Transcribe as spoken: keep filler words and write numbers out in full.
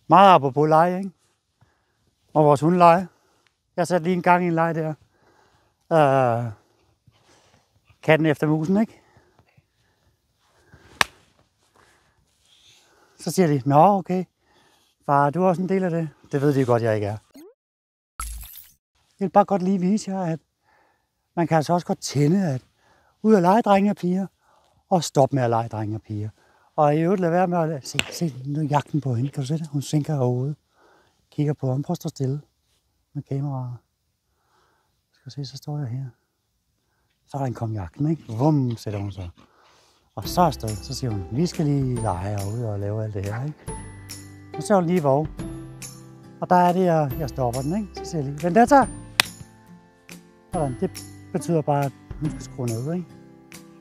Meget apropos lege, ikke? Og vores hundeleje. Jeg satte lige en gang i en leg der. Uh, katten efter musen, ikke? Så siger de, nå okay, far, du er også en del af det. Det ved de godt, jeg ikke er. Jeg vil bare godt lige vise jer, at man kan altså også godt tænde, at ud at lege drenge og piger, og stoppe med at lege drenge og piger. Og i øvrigt lade være med at se, se nu jagten på hende. Kan du se det? Hun sænker hovedet. Kigger på ham. Prøv at stå stille med kameraet. Skal du se, så står jeg her. Så er der en kom jagten, ikke? Vum, sætter hun så. Og så er sted, så siger hun, vi skal lige lege herude og lave alt det her, ikke? Og så er hun lige våg. Og der er det, jeg, jeg stopper den, ikke? Så siger jeg lige, Vendetta! Sådan, det betyder bare, at hun skal skrue ned, ikke?